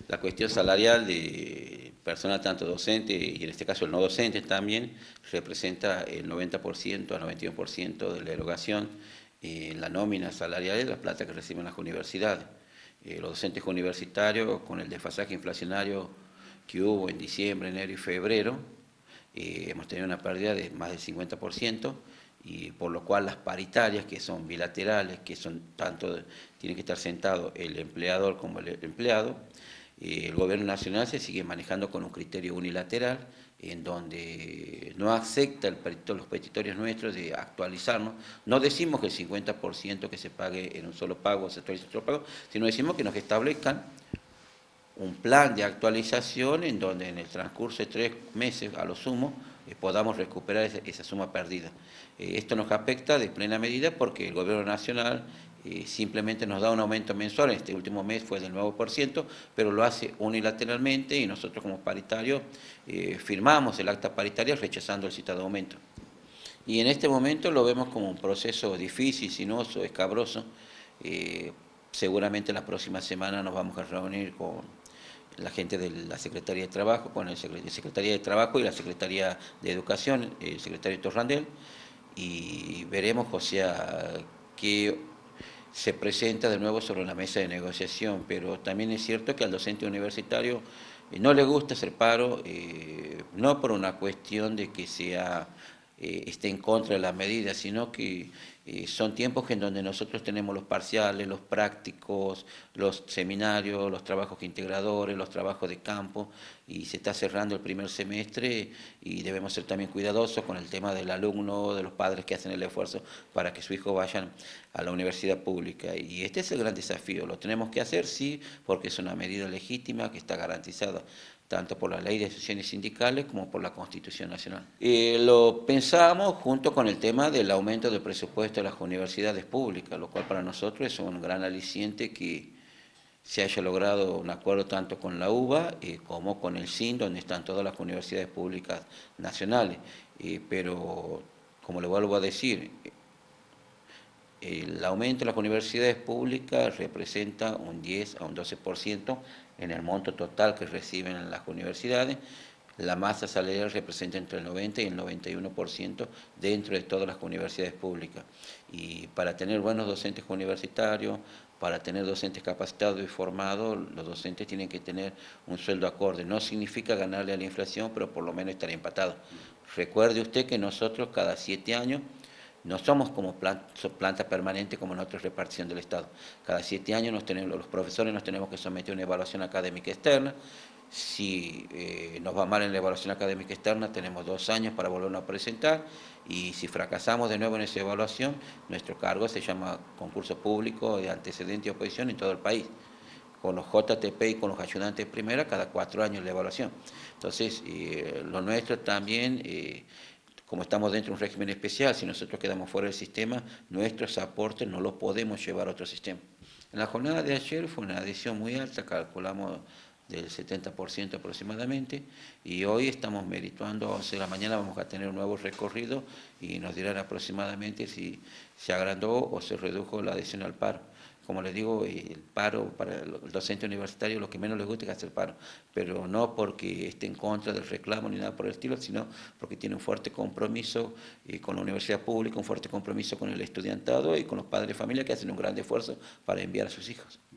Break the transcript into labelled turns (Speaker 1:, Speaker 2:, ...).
Speaker 1: La cuestión salarial de personal tanto docente y en este caso el no docente también representa el 90% al 91% de la erogación en la nómina salarial de la plata que reciben las universidades. Los docentes universitarios, con el desfasaje inflacionario que hubo en diciembre, enero y febrero, hemos tenido una pérdida de más del 50%, y por lo cual las paritarias, que son bilaterales, que son tanto, tienen que estar sentados el empleador como el empleado, el gobierno nacional se sigue manejando con un criterio unilateral, en donde no acepta los petitorios nuestros de actualizarnos. No decimos que el 50% que se pague en un solo pago se actualice en un solo pago, sino decimos que nos establezcan un plan de actualización en donde en el transcurso de 3 meses a lo sumo podamos recuperar esa suma perdida. Esto nos afecta de plena medida porque el gobierno nacional simplemente nos da un aumento mensual. Este último mes fue del 9%, pero lo hace unilateralmente y nosotros como paritarios firmamos el acta paritaria rechazando el citado aumento. Y en este momento lo vemos como un proceso difícil, sinuoso, escabroso. Eh, Seguramente la próxima semana nos vamos a reunir con la gente de la Secretaría de Trabajo, con el Secretaría de Trabajo y la Secretaría de Educación, el secretario Torrandel, y veremos, o sea, qué se presenta de nuevo sobre la mesa de negociación. Pero también es cierto que al docente universitario no le gusta hacer paro, no por una cuestión de que esté en contra de las medidas, sino que son tiempos en donde nosotros tenemos los parciales, los prácticos, los seminarios, los trabajos integradores, los trabajos de campo, y se está cerrando el primer semestre y debemos ser también cuidadosos con el tema del alumno, de los padres que hacen el esfuerzo para que su hijo vaya a la universidad pública. Y este es el gran desafío, lo tenemos que hacer, sí, porque es una medida legítima que está garantizada tanto por la ley de asociaciones sindicales como por la Constitución Nacional. Lo pensamos junto con el tema del aumento del presupuesto de las universidades públicas, lo cual para nosotros es un gran aliciente que se haya logrado un acuerdo tanto con la UBA como con el SIN, donde están todas las universidades públicas nacionales. Pero, como le vuelvo a decir, el aumento de las universidades públicas representa un 10 a un 12% en el monto total que reciben las universidades. La masa salarial representa entre el 90 y el 91% dentro de todas las universidades públicas. Y para tener buenos docentes universitarios, para tener docentes capacitados y formados, los docentes tienen que tener un sueldo acorde. No significa ganarle a la inflación, pero por lo menos estar empatados. Recuerde usted que nosotros cada 7 años no somos como planta permanente como en otra repartición del Estado. Cada 7 años los profesores nos tenemos que someter a una evaluación académica externa. Si nos va mal en la evaluación académica externa, tenemos 2 años para volvernos a presentar, y si fracasamos de nuevo en esa evaluación, nuestro cargo se llama concurso público de antecedente y oposición en todo el país. Con los JTP y con los ayudantes de primera, cada 4 años la evaluación. Entonces, lo nuestro también, como estamos dentro de un régimen especial, si nosotros quedamos fuera del sistema, nuestros aportes no los podemos llevar a otro sistema. En la jornada de ayer fue una adhesión muy alta, calculamos del 70% aproximadamente, y hoy estamos merituando, a 11 de la mañana vamos a tener un nuevo recorrido y nos dirán aproximadamente si se agrandó o se redujo la adhesión al paro. Como les digo, el paro para el docente universitario lo que menos les gusta es hacer paro, pero no porque esté en contra del reclamo ni nada por el estilo, sino porque tiene un fuerte compromiso con la universidad pública, un fuerte compromiso con el estudiantado y con los padres de familia que hacen un gran esfuerzo para enviar a sus hijos.